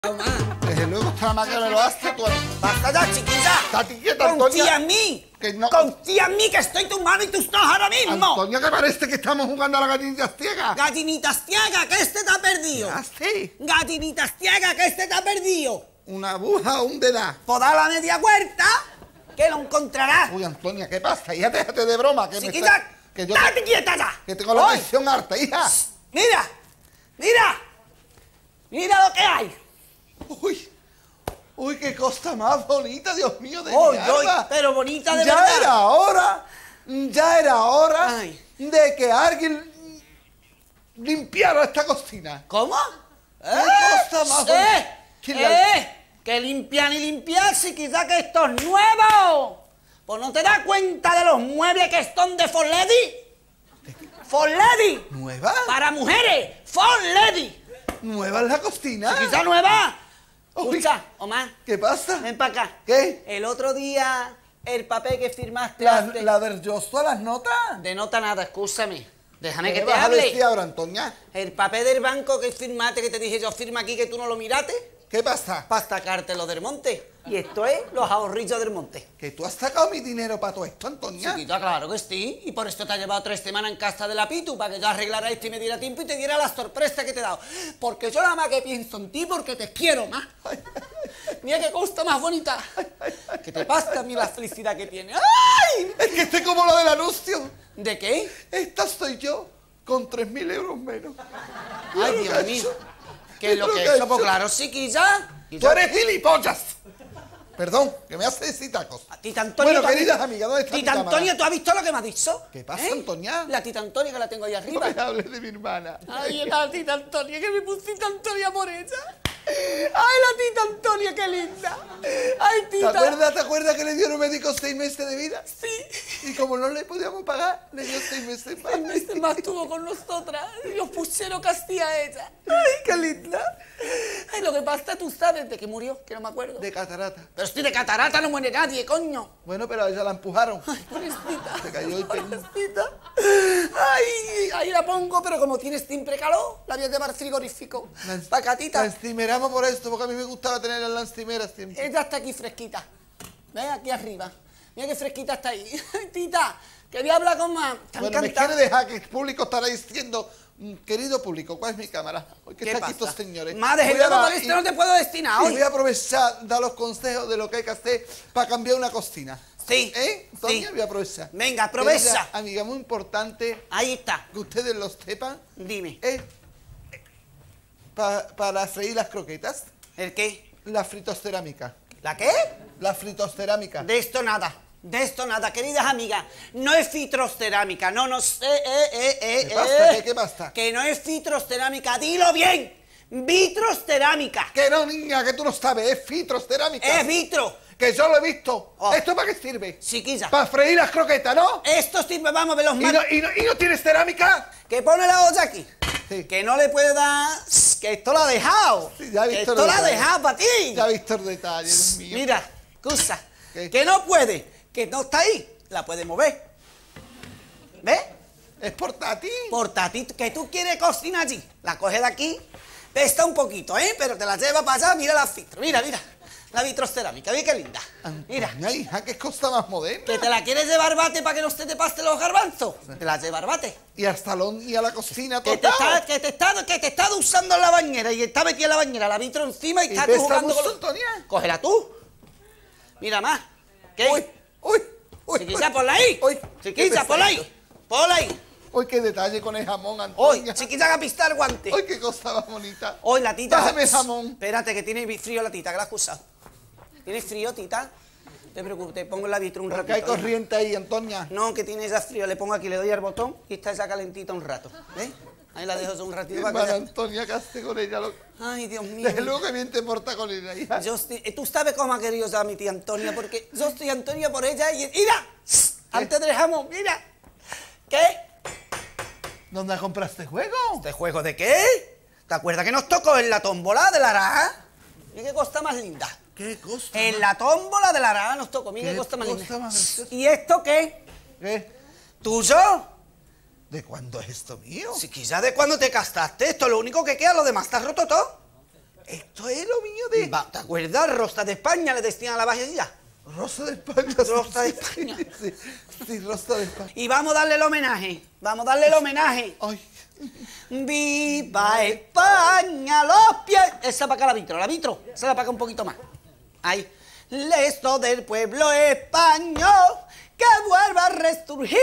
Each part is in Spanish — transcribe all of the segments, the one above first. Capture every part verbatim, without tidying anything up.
Desde luego está más que me lo hace tú. ¡Basta ya, chiquilla! ¡Estate quieta, Antonia! ¡Confía en mí! Que no... ¡Confía en mí, que estoy tu mano y tus ojos ahora mismo! Antonia, que parece que estamos jugando a la gallinita ciega. ¡Gallinitas ciega, que este te ha perdido! ¿Ah, sí? ¡Gallinitas ciega, que este te ha perdido! ¿Una aguja o un dedá? Pues da la media vuelta, que lo encontrarás. Uy, Antonia, ¿qué pasa? Hija, déjate de broma. Que Chiquilla, me está... que yo ¡date te... quieta ya! Que tengo la Hoy. presión harta, hija. ¡Mira! ¡Mira! ¡Mira lo que hay! Uy, uy, qué cosa más bonita, Dios mío, de ¡Uy, mi uy! alma. Pero bonita de ya verdad. era hora, ya era hora Ay. de que alguien limpiara esta cocina. ¿Cómo? ¡Qué cosa más bonita! ¡Eh! ¿Quién la- ¡Eh! Que limpiar y limpiar si quizá que esto es nuevo. Pues no te das cuenta de los muebles que son de For Lady. For Lady. ¿Nueva? Para mujeres. For Lady. ¿Nueva en la cocina? Quizá nueva. Uy. Escucha, Omar, ¿Qué pasa? ven para acá. ¿Qué? El otro día, el papel que firmaste ¿La, hace- la del Joshua, las notas? de nota nada, escúchame. Déjame ¿Qué que te vas a hable. decir ahora, Antonia? El papel del banco que firmaste, que te dije yo, firma aquí, que tú no lo miraste, ¿Qué pasa? para sacártelo del monte. Y esto es los ahorrillos del monte. ¿Que tú has sacado mi dinero para todo esto, Antonia? Chiquita, claro que sí. Y por esto te ha llevado tres semanas en casa de la Pitu, para que yo arreglara esto y me diera tiempo y te diera la sorpresa que te he dado. Porque yo nada más que pienso en ti porque te quiero más. Mira qué cosa más bonita. ¿Qué te pasa a mí la felicidad que tiene? ¡Ay! Es que estoy como lo del anuncio. ¿De qué? Esta soy yo, con tres mil euros menos. Ay, Mira lo Dios que ha mío. hecho. ¿Qué es lo Mira que ha he hecho? Pues hecho. claro, chiquilla. ¡Tú eres gilipollas! Perdón, que me hace decir tacos. A Tita Antonia, Bueno, ¿tú has queridas visto- amigas, ¿dónde está Tita mi cámara? Antonia, ¿tú has visto lo que me ha dicho? ¿Qué pasa, Antonia? La Tita Antonia, que la tengo ahí No arriba. me hables de mi hermana. Ay, la Tita Antonia, que me puse Tita Antonia por ella. Ay, la Tita Antonia, qué linda. Ay, ¿Te Tita. acuerdas, te acuerdas que le dieron médico seis meses de vida? Sí. Y como no le podíamos pagar, le dio seis meses más. Seis meses más estuvo con nosotras y nos pusieron Castilla a ella. Ay, qué linda. Ay, lo que pasa, tú sabes de que murió, que no me acuerdo. De catarata. Pero estoy de catarata, no muere nadie, coño. Bueno, pero a ella la empujaron. Ay, pobrecita. Se cayó y peinó. Pobrecita. Ay, ahí la pongo, pero como tienes siempre calor, la voy a llevar al frigorífico. La, Pacatita. la encimeramos por esto, porque a mí me gustaba tener las encimeras siempre. Ella está aquí fresquita. ¿Ves? Aquí arriba. Mira qué fresquita está ahí. Ay, Tita, que voy a hablar con más. Te ha Bueno, me encantado. quiere dejar que el público estará diciendo, mm, querido público, ¿cuál es mi cámara? Hoy que ¿Qué está aquí pasa? estos señores. Madre, Voy yo a dar- por esto no te puedo destinar y hoy. voy a aprovechar, dar los consejos de lo que hay que hacer para cambiar una cocina. Sí, ¿Eh? Antonia, sí. voy a aprovechar. Venga, aprovecha. Querida amiga, muy importante Ahí está. que ustedes lo sepan, Dime. es pa- para freír las croquetas, ¿El qué? la fritocerámica. ¿La qué? La fritocerámica. De esto nada. De esto nada, queridas amigas. No es fitrocerámica. No, no sé. Eh, eh, eh, ¿Qué pasa? eh. ¿Qué, qué pasa? Que no es fitrocerámica. Dilo bien. Vitrocerámica. Que no, niña, que tú no sabes, es fitrocerámica. Es vitro. Que yo lo he visto. Oh. ¿Esto para qué sirve? Chiquilla. Para freír las croquetas, ¿no? Esto sirve, vamos a ver los ¿Y más. no, y, no, ¿Y no tienes cerámica? Que pone la olla aquí. Sí. Que no le puede dar. Que esto lo ha dejado. Sí, ya he que visto esto el lo ha detalle. dejado para ti. Ya he visto el detalle, Dios mío. Mira, excusa. ¿Qué? Que no puede. Que no está ahí. La puede mover. ¿Ves? ¿Es portátil? Portátil, que tú quieres cocinar allí. La coges de aquí. Pesta un poquito, ¿eh? Pero te la lleva para allá. Mira la vitro. Mira, mira. La vitrocerámica. Mira qué linda. Mira. Antonia, hija, qué cosa más moderna. Que te la quieres llevar bate para que no se te pasen los garbanzos. Te la llevar bate. Y al salón y a la cocina, todo. Que te, está, que, te está, que te está usando en la bañera y está metida en la bañera, la vitro encima y, ¿Y estás ves tú a jugando gusto, con los- Antonia? Cógela tú. Mira más. ¿Qué? Uy, uy, uy. Chiquilla, ponla ahí. Uy, Chiquilla, qué ponla perfecto. ahí. Ponla ahí. Uy, qué detalle con el jamón, Hoy, Antonia. chiquilla, que pistar guante. Uy, qué cosa más bonita. Hoy la tita. Bájame jamón. Espérate, que tiene frío la tita, que la has acusado. ¿Tienes frío, tita? No te preocupes, te pongo en la vitro un Porque ratito. hay corriente ahí, Antonia. No, que tiene ya frío. Le pongo aquí, le doy al botón y está ya calentita un rato. ¿Ves? Ahí la dejo yo un ratito para que Hermana ya- Antonia, ¿qué hace con ella? Lo- Ay, Dios mío. Desde luego que bien te porta con ella, hija. Yo estoy- eh, tú sabes cómo ha querido ya mi tía Antonia, porque yo estoy Antonia por ella y... ¡Mira! Antes del jamón, mira. ¿Qué? ¿Dónde compraste juego? ¿Este juego de qué? ¿Te acuerdas que nos tocó en la tómbola de la Araja? Mira qué cosa más linda. ¿Qué cosa? En la tómbola de la Araja nos tocó, mira qué, ¿Qué cosa más cosa linda. más preciosa? ¿Y esto qué? ¿Qué? ¿Tuyo? ¿De cuándo es esto mío? Si quizás de cuando te casaste, esto es lo único que queda, lo demás está roto todo. Esto es lo mío de... Va, ¿te acuerdas? Rosa de España le decían a la vajilla. Rosa de España. Rosa de España. Sí, sí, sí, Rosa de España. Y vamos a darle el homenaje. Vamos a darle el homenaje. Ay, ¡Viva España! ¡Los pies! Esa para acá la vitro, la vitro. Esa la para acá un poquito más. Ahí. Lesto del pueblo español que vuelva a resurgir.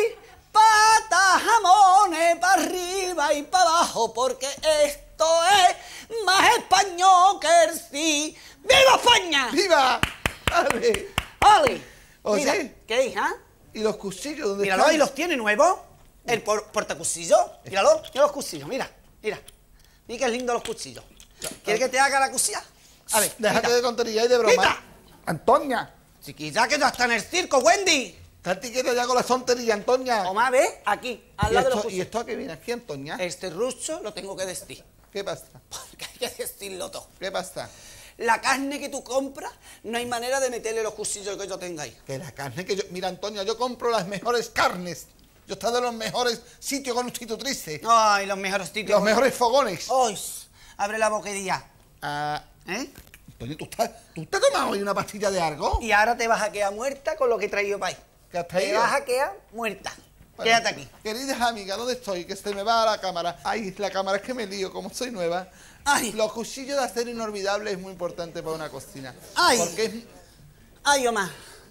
Patas, jamones, para arriba y para abajo, porque esto es más español que el sí. ¡Viva España! ¡viva! ¡Dale! ¡Ole! ¿O Mira, sí? ¿qué hija? ¿Y los cuchillos dónde Míralo, están? ahí los tiene nuevos. El por, portacuchillo. Míralo, mira los cuchillos, mira, mira. Mira qué lindo los cuchillos. ¿Quieres que te haga la cuchilla? A ver, Déjate quita. de tontería y de broma. ¡Quita! Antonia, Chiquilla, que no está en el circo, Wendy. estate quieta ya con la tontería, Antonia. Toma, ve, aquí, al ¿Y lado de los esto, ¿Y cuchillos. esto a qué viene aquí, Antonia? Este rucho lo tengo que decir. ¿Qué pasa? Porque hay que decirlo todo. ¿Qué pasa? La carne que tú compras, no hay manera de meterle los cuchillos que yo tenga ahí. Que la carne que yo... Mira, Antonia, yo compro las mejores carnes. Yo estoy de los mejores sitios constitutrices. Ay, los mejores sitios. Los mejores fogones. Ay, abre la boquería. Ah, ¿Eh? Antonio, ¿tú, estás, ¿tú te has tomado hoy una pastilla de algo? Y ahora te vas a quedar muerta con lo que he traído para ahí. ¿Qué has Te traído? vas a quedar muerta. Bueno, Quédate aquí. Queridas amigas, ¿dónde estoy? Que se me va la cámara. Ay, la cámara es que me lío, como soy nueva. Ay. Los cuchillos de acero inolvidable es muy importante para una cocina. Ay. Porque es... Ay, Omar.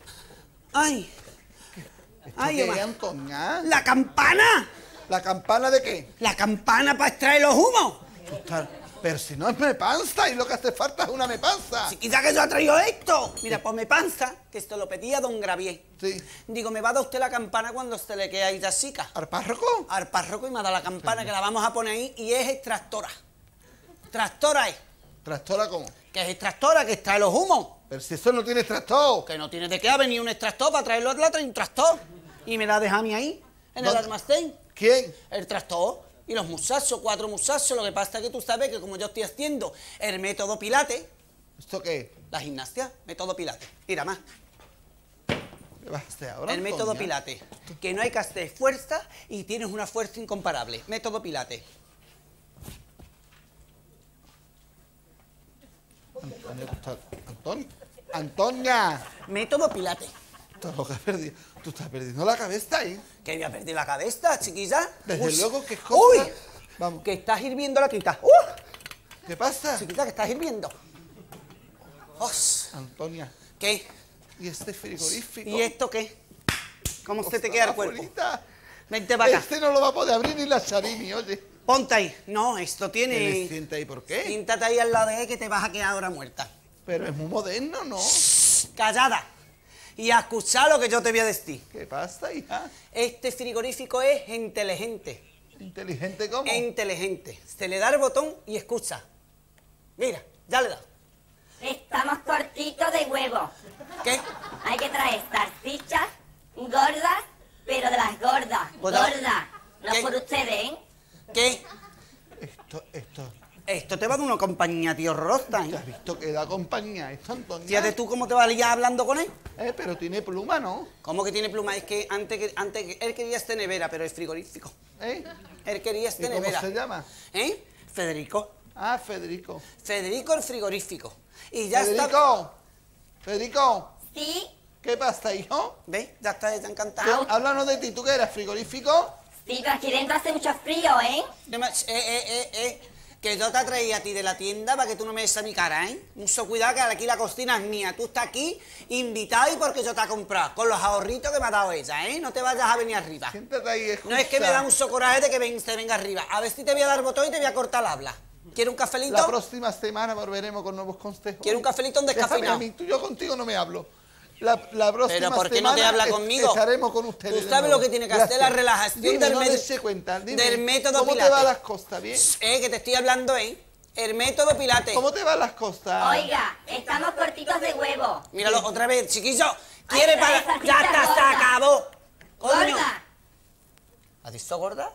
Ay. ¿Esto Ay, qué es, Omar. Antonia? ¡La campana! ¿La campana de qué? ¡La campana para extraer los humos! Tú estás- Pero si no es me panza y lo que hace falta es una me panza. Si quizá que yo he traído esto. Mira, pues me panza, que esto lo pedía don Gravier. Sí. Digo, me va a dar usted la campana cuando se le quede ahí ya chica. ¿Al párroco? Al párroco y me da la campana que la vamos a poner ahí y es extractora. Tractora es. ¿Trastora cómo? Que es extractora, que extrae los humos. Pero si eso no tiene trastor. Que no tiene de qué ha venido un extractor para traerlo a la trae un tractor. Y me la deja a mí ahí, en el ¿Dónde? almacén. ¿Quién? El tractor y los muchachos, cuatro muchachos. Lo que pasa es que tú sabes que como yo estoy haciendo el método Pilates, ¿Esto qué? la gimnasia, método Pilates. Mira más, ¿Qué vas a hacer ahora, el método Antonia? Pilates. Que no hay que hacer fuerza y tienes una fuerza incomparable. Método Pilates. Antonia, tú estás... Antonia. Antonia. Método Pilates. Tú lo que has perdido. Tú estás perdiendo la cabeza ahí. Que me ha perdido la cabeza, chiquilla. Desde Uy. luego que es cosa... Uy, Vamos. que estás hirviendo la quita. ¡Uh! ¿Qué pasa? Chiquita, que estás hirviendo. Os. Antonia. ¿Qué? ¿Y este frigorífico? ¿Y esto qué? ¿Cómo se te queda el cuerpo? Bonita. Vente para acá. Este no lo va a poder abrir ni la Charini, oye. Ponte ahí. No, esto ¿Qué le tiene... sienta ahí? ¿Por qué? Siéntate ahí al lado de él que te vas a quedar ahora muerta. Pero es muy moderno, ¿no? Callada. Y a escuchar lo que yo te voy a decir. ¿Qué pasa, hija? Este frigorífico es inteligente. ¿Inteligente cómo? Es inteligente. Se le da el botón y escucha. Mira, ya le da. Estamos cortitos de huevo. ¿Qué? Hay que traer salchichas gordas, pero de las gordas. Pues da- Gordas. No ¿Qué? por ustedes, ¿eh? ¿Qué? Esto, esto... Esto te va a dar una compañía, tío Rosta, ¿Te ¿eh? has visto que da compañía esto, Antonia? Fíjate tú cómo te vas a liar hablando con él. Eh, pero tiene pluma, ¿no? ¿Cómo que tiene pluma? Es que antes, que, antes que él quería este nevera, pero es frigorífico. ¿Eh? Él quería ¿Y este cómo nevera. se llama? ¿Eh? Federico. Ah, Federico. Federico el frigorífico. Y ya está... Federico. Federico. Sí, ¿Qué pasa, hijo? ¿Ves? Ya está, ya ¿Qué? encantado. Háblanos de ti. ¿Tú qué eres, frigorífico? sí, pero aquí dentro hace mucho frío, ¿eh? No me- Eh, eh, eh, eh. Que yo te traía a ti de la tienda para que tú no me des a mi cara, ¿eh? Mucho cuidado que aquí la cocina es mía. Tú estás aquí invitado y porque yo te he comprado. Con los ahorritos que me ha dado ella, ¿eh? No te vayas a venir arriba. Siéntate ahí, escucha. No es que me da mucho coraje de que ven- se venga arriba. A ver si te voy a dar botón y te voy a cortar el habla. ¿Quieres un cafelito? La próxima semana volveremos con nuevos consejos. ¿Quieres un cafelito un Déjame descafeinado? a mí, tú yo contigo no me hablo. La, la próxima Pero ¿por qué no te semana habla es- conmigo? Estaremos con ustedes. Tú de sabes nuevo. lo que tiene que Gracias. hacer, la relajación Dime, del no med- dése cuenta. Dime, del método ¿Cómo Pilates. te van las costas? ¿Bien? Eh, que te estoy hablando, ¿eh? El método Pilates. ¿Cómo te van las costas? Oiga, estamos cortitos de huevo. Míralo otra vez, chiquillo. ¿Quiere Ay, para...? esa ¡Ya chica está, se gorda. acabó! ¡Coño! Gorda. ¿Has visto gorda?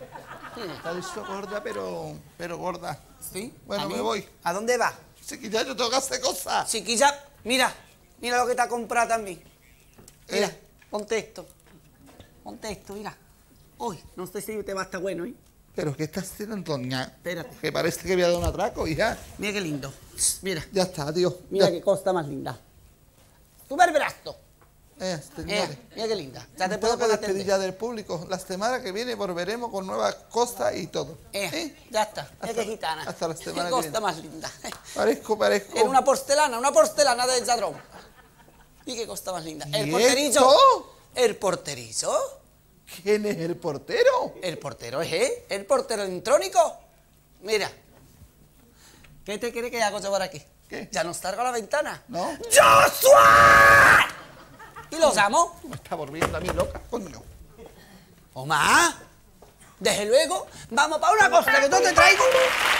Está visto gorda, pero, pero gorda. Sí. Bueno, ¿A mí? me voy. ¿A dónde vas? Sí, que ya yo tengo que hacer cosas. Chiquilla, mira. Mira lo que te ha comprado también. Mira, Eh. ponte esto. Ponte esto, mira. Uy, no sé si te va a estar bueno, ¿eh? ¿Pero qué estás haciendo, Antonia? Espérate. Que parece que voy a dar un atraco, hija. Mira qué lindo. Mira, Ya está, tío. mira Ya. qué costa más linda. Super brazo. Eh, señores. Eh, mira qué linda. Ya te Me puedo tengo que despedir atender. ya del público. La semana que viene volveremos con nuevas cosas y todo. Eh, ¿Eh? ya está. Mira Hasta- qué gitana. hasta la semana Qué que costa viene. más linda. Parezco, parezco. En una porcelana, una porcelana del ladrón. ¿Y qué costa más linda? El ¿Y porterillo. esto? El porterillo. ¿Quién es el portero? El portero es él. El portero electrónico. Mira. ¿Qué te quiere que hago yo por aquí? ¿Qué? ¿Ya nos cargo la ventana? ¿No? ¡Joshua! ¿Y los llamo? Me está volviendo a mí loca, coño. Omar, desde luego, vamos para una cosa que yo te traigo.